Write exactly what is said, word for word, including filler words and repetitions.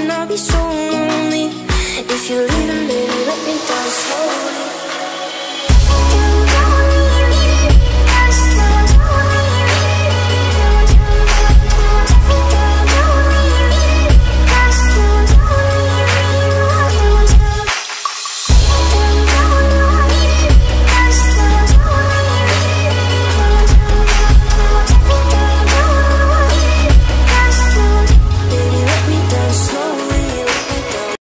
I'll be so lonely. If you're leaving, baby, let me down slowly.